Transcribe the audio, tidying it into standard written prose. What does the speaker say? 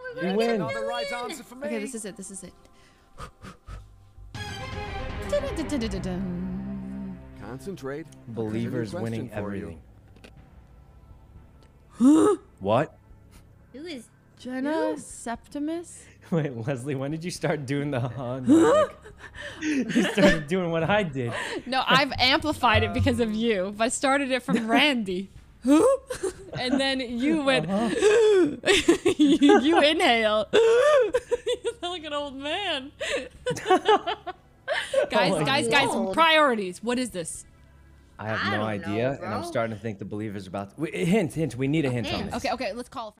We win. Another right answer for me. Okay, this is it. This is it. Concentrate. Believers winning For you. everything. What? Who is? Jenna Septimus? Wait, Leslie, when did you start doing the music? You started doing what I did. No, I've amplified it because of you. I started it from Randy. And then you went, you inhale. You sound like an old man. Guys, priorities. What is this? I have no idea, and I'm starting to think the believers are about to... Hint, we need a hint on this. Okay, let's call.